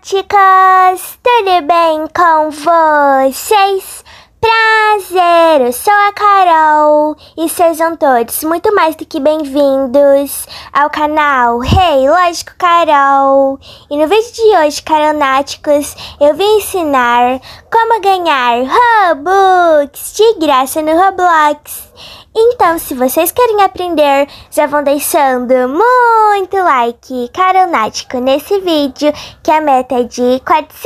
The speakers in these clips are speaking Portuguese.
Caronáticas, tudo bem com vocês? Prazer, eu sou a Carol e sejam todos muito mais do que bem-vindos ao canal Hey, Lógico Carol. E no vídeo de hoje, Caronáticos, eu vim ensinar como ganhar Robux de graça no Roblox. Então, se vocês querem aprender, já vão deixando muito like caronático nesse vídeo, que a meta é de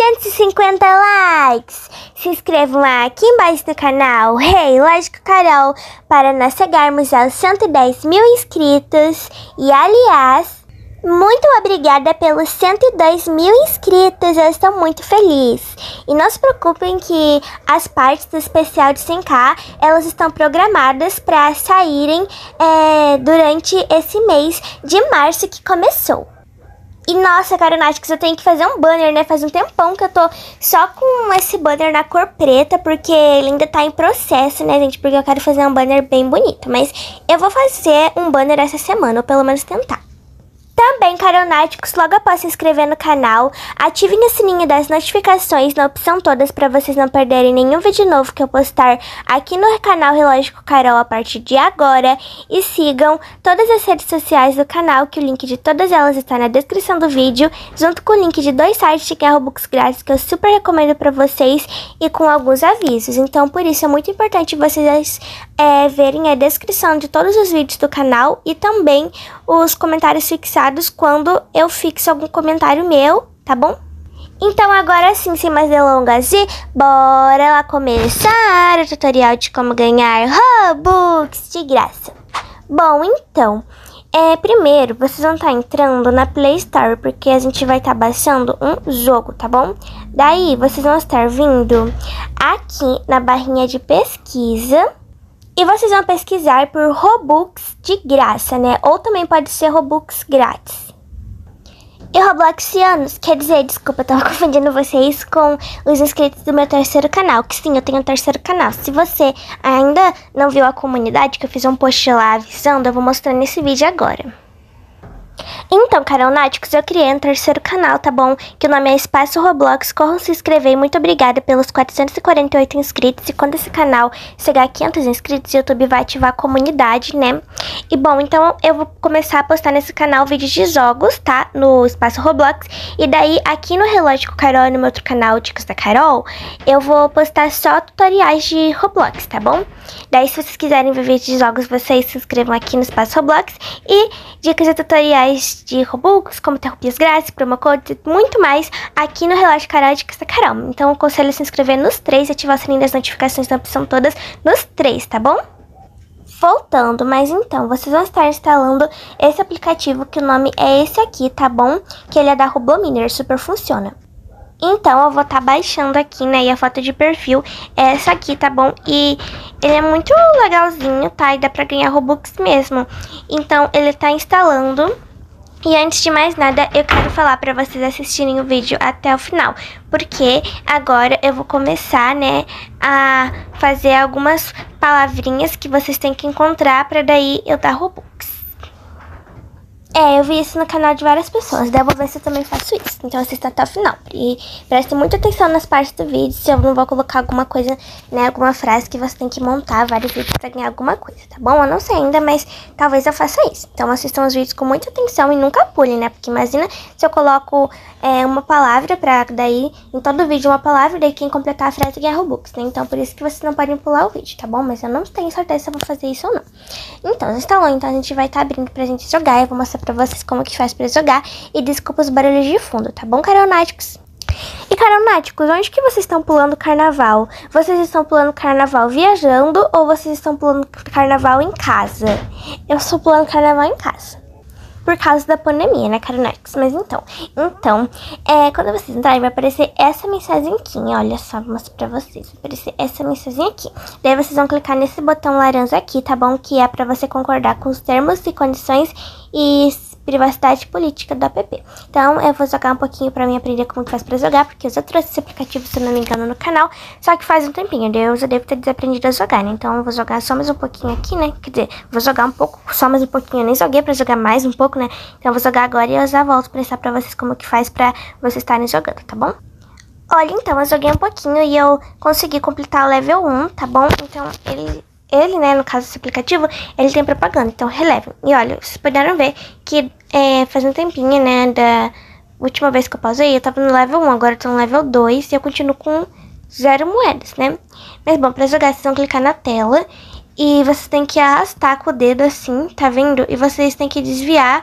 450 likes. Se inscrevam aqui embaixo no canal Hey, Lógico Carol, para nós chegarmos aos 110 mil inscritos. E, aliás, muito obrigada pelos 102 mil inscritos, eu estou muito feliz. E não se preocupem que as partes do especial de 100k, elas estão programadas para saírem durante esse mês de março que começou. E nossa, Caronáticos, eu tenho que fazer um banner, né? Faz um tempão que eu tô só com esse banner na cor preta, porque ele ainda tá em processo, né, gente? Porque eu quero fazer um banner bem bonito. Mas eu vou fazer um banner essa semana, ou pelo menos tentar. Também, Caronáticos, logo após se inscrever no canal, ativem o sininho das notificações na opção todas para vocês não perderem nenhum vídeo novo que eu postar aqui no canal Lógico Carol a partir de agora. E sigam todas as redes sociais do canal, que o link de todas elas está na descrição do vídeo, junto com o link de 2 sites de ganhar Robux grátis que eu super recomendo para vocês e com alguns avisos. Então, por isso é muito importante vocês verem a descrição de todos os vídeos do canal e também os comentários fixados quando eu fixo algum comentário meu, tá bom? Então agora sim, sem mais delongas, bora lá começar o tutorial de como ganhar Robux de graça. Bom, então, primeiro vocês vão estar entrando na Play Store, porque a gente vai estar baixando um jogo, tá bom? Daí vocês vão estar vindo aqui na barrinha de pesquisa. E vocês vão pesquisar por Robux de graça, né? Ou também pode ser Robux grátis. E Robloxianos, quer dizer, desculpa, eu tava confundindo vocês com os inscritos do meu terceiro canal. Que sim, eu tenho um terceiro canal. Se você ainda não viu a comunidade, que eu fiz um post lá avisando, eu vou mostrar nesse vídeo agora. Então, Caronáticos, eu criei um terceiro canal, tá bom? Que o nome é Espaço Roblox. Corram se inscrever e muito obrigada pelos 448 inscritos. E quando esse canal chegar a 500 inscritos, o YouTube vai ativar a comunidade, né? E bom, então eu vou começar a postar nesse canal vídeos de jogos, tá? No Espaço Roblox. E daí, aqui no Relógio Carol e no meu outro canal, Dicas da Carol, eu vou postar só tutoriais de Roblox, tá bom? Daí, se vocês quiserem ver vídeos de jogos, vocês se inscrevam aqui no Espaço Roblox. E dicas e tutoriais de Robux, como ter rupias grátis, promo codes e muito mais aqui no Relógio Carol e Dicas da Carol. Então, eu aconselho a se inscrever nos 3 e ativar o sininho das notificações na opção todas nos 3, tá bom? Voltando, mas então, vocês vão estar instalando esse aplicativo, que o nome é esse aqui, tá bom? Que ele é da Robominer, super funciona. Então, eu vou estar baixando aqui, né, e a foto de perfil é essa aqui, tá bom? E ele é muito legalzinho, tá? E dá pra ganhar Robux mesmo. Então, ele tá instalando. E antes de mais nada, eu quero falar pra vocês assistirem o vídeo até o final. Porque agora eu vou começar, né, a fazer algumas palavrinhas que vocês têm que encontrar pra daí eu dar Robux. Eu vi isso no canal de várias pessoas, daí eu vou ver se eu também faço isso. Então assista até o final. E prestem muita atenção nas partes do vídeo, se eu não vou colocar alguma coisa, né, alguma frase que você tem que montar vários vídeos pra ganhar alguma coisa, tá bom? Eu não sei ainda, mas talvez eu faça isso. Então assistam os vídeos com muita atenção e nunca pulem, né? Porque imagina se eu coloco uma palavra pra daí, em todo vídeo uma palavra, daí quem completar a frase ganha Robux, né? Então por isso que vocês não podem pular o vídeo, tá bom? Mas eu não tenho certeza se eu vou fazer isso ou não. Então, instalou, então a gente vai estar abrindo pra gente jogar. Eu vou mostrar pra vocês como que faz pra jogar. E desculpa os barulhos de fundo, tá bom, Caronáticos? E Caronáticos, onde que vocês estão pulando carnaval? Vocês estão pulando carnaval viajando ou vocês estão pulando carnaval em casa? Eu estou pulando carnaval em casa, por causa da pandemia, né, Caronáticos? Mas então, quando vocês entrarem, vai aparecer essa mensagem aqui, olha só, vou mostrar pra vocês, vai aparecer essa mensagem aqui. Daí vocês vão clicar nesse botão laranja aqui, tá bom? Que é pra você concordar com os termos e condições e privacidade política do app. Então, eu vou jogar um pouquinho pra mim aprender como que faz pra jogar, porque eu já trouxe esse aplicativo, se não me engano, no canal, só que faz um tempinho, daí eu já devo ter desaprendido a jogar, né? Então, eu vou jogar só mais um pouquinho aqui, né? Quer dizer, vou jogar um pouco, só mais um pouquinho, eu nem joguei pra jogar mais um pouco, né? Então, eu vou jogar agora e eu já volto pra mostrar pra vocês como que faz pra vocês estarem jogando, tá bom? Olha, então, eu joguei um pouquinho e eu consegui completar o level 1, tá bom? Então, ele, né, no caso desse aplicativo, ele tem propaganda, então relevem. E olha, vocês puderam ver que faz um tempinho, né, da última vez que eu pausei, eu tava no level 1, agora eu tô no level 2 e eu continuo com 0 moedas, né? Mas bom, pra jogar, vocês vão clicar na tela e vocês têm que arrastar com o dedo assim, tá vendo? E vocês têm que desviar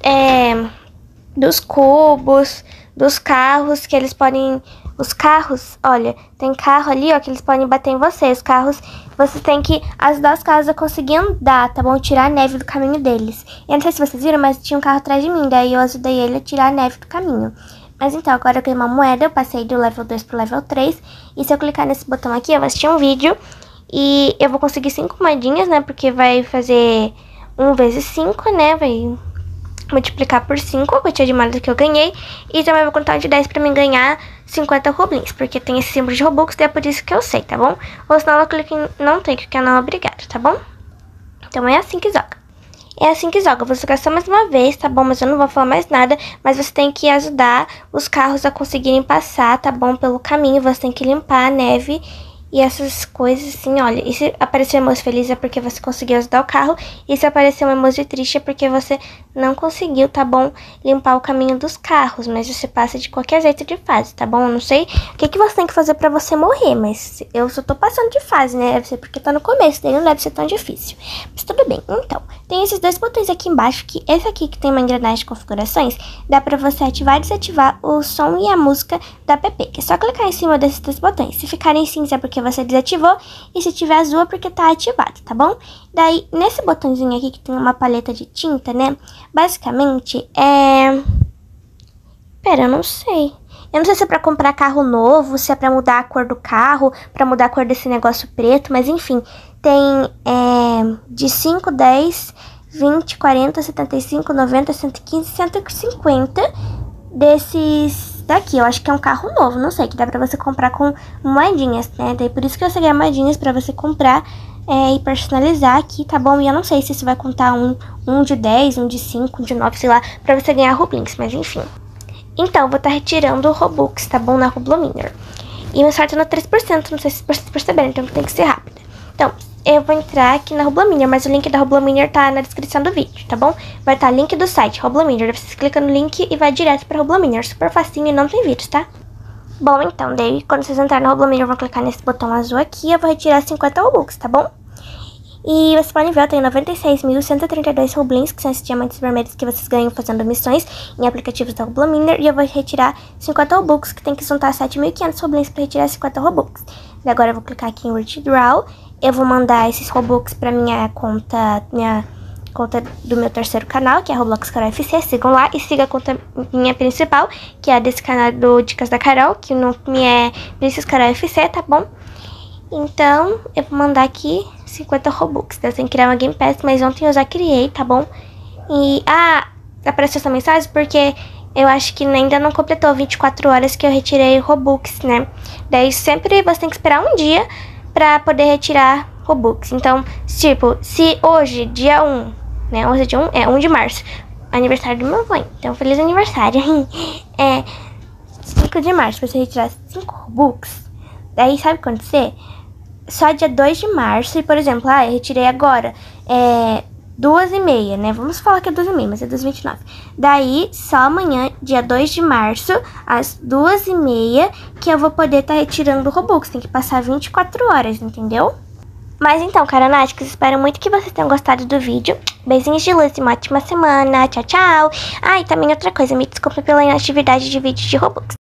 dos cubos, dos carros, que eles podem... Os carros, olha, tem carro ali, ó, que eles podem bater em você. Os carros, você tem que ajudar os carros a conseguir andar, tá bom? Tirar a neve do caminho deles. Eu não sei se vocês viram, mas tinha um carro atrás de mim, daí eu ajudei ele a tirar a neve do caminho. Mas então, agora eu ganhei uma moeda, eu passei do level 2 pro level 3. E se eu clicar nesse botão aqui, eu vou assistir um vídeo. E eu vou conseguir 5 moedinhas, né? Porque vai fazer 1 vezes 5, né? Vai multiplicar por 5 a quantia de moedas que eu ganhei. E também vou contar de 10 pra mim ganhar 50 rublins, porque tem esse símbolo de Robux e é por isso que eu sei, tá bom? Ou senão eu clico em não tem, que é não obrigado, tá bom? Então é assim que joga. É assim que joga. Eu vou jogar só mais uma vez, tá bom? Mas eu não vou falar mais nada. Mas você tem que ajudar os carros a conseguirem passar, tá bom? Pelo caminho. Você tem que limpar a neve e essas coisas assim, olha. E se aparecer um emoji feliz é porque você conseguiu ajudar o carro. E se aparecer um emoji triste é porque você não conseguiu, tá bom? Limpar o caminho dos carros. Mas você passa de qualquer jeito de fase, tá bom? Eu não sei o que você tem que fazer pra você morrer. Mas eu só tô passando de fase, né? Deve ser porque tá no começo, daí não deve ser tão difícil. Mas tudo bem. Então, tem esses 2 botões aqui embaixo. Que esse aqui que tem uma engrenagem de configurações. Dá pra você ativar e desativar o som e a música do app. Que é só clicar em cima desses 2 botões. Se ficarem cinza é porque você desativou. E se tiver azul é porque tá ativado, tá bom? Daí, nesse botãozinho aqui que tem uma paleta de tinta, né? Basicamente, Pera, eu não sei. Eu não sei se é pra comprar carro novo, se é pra mudar a cor do carro, pra mudar a cor desse negócio preto, mas enfim. Tem de 5, 10, 20, 40, 75, 90, 115, 150 desses daqui. Eu acho que é um carro novo, não sei, que dá pra você comprar com moedinhas, né? Daí por isso que eu segui moedinhas pra você comprar e personalizar aqui, tá bom? E eu não sei se isso vai contar um de 10, um de 5, um de 9, sei lá, pra você ganhar rublins, mas enfim. Então, eu vou estar retirando o Robux, tá bom? Na Rublominer. E meu sorte é no 3%, não sei se vocês perceberam, então tem que ser rápida. Então, eu vou entrar aqui na Rublominer, mas o link da Rublominer tá na descrição do vídeo, tá bom? Vai estar link do site, Rublominer. Você clica no link e vai direto pra Rublominer. Super facinho e não tem vírus, tá? Bom, então, daí quando vocês entrarem na Rublominer, vão clicar nesse botão azul aqui, eu vou retirar 50 Robux, tá bom? E vocês podem ver, eu tenho 96.132 rublins, que são esses diamantes vermelhos que vocês ganham fazendo missões em aplicativos da Rublominer. E eu vou retirar 50 Robux, que tem que juntar 7.500 rublins para retirar 50 Robux. E agora eu vou clicar aqui em Withdraw. Eu vou mandar esses Robux para minha conta do meu terceiro canal, que é a Roblox Carol FC. Sigam lá e siga a conta minha principal, que é a desse canal do Dicas da Carol, que o nome é Princess Carol FC, tá bom? Então, eu vou mandar aqui 50 Robux. Eu tenho que criar uma Game Pass, mas ontem eu já criei, tá bom? E, apareceu essa mensagem porque eu acho que ainda não completou 24 horas que eu retirei Robux, né? Daí sempre você tem que esperar um dia pra poder retirar Robux. Então, tipo, se hoje, dia 1, né? Hoje é dia 1? É 1 de março. Aniversário do meu pai. Então, feliz aniversário. 5 de março, pra você retirar 5 Robux. Daí, sabe o que acontecer? Só dia 2 de março, e por exemplo, eu retirei agora 2h30, né? Vamos falar que é 2h30, mas é 2h29. Daí, só amanhã, dia 2 de março, às 2h30, que eu vou poder estar retirando o Robux. Tem que passar 24 horas, entendeu? Mas então, caranáticos, espero muito que vocês tenham gostado do vídeo. Beijinhos de luz e uma ótima semana. Tchau, tchau. E também outra coisa, me desculpe pela inatividade de vídeo de Robux.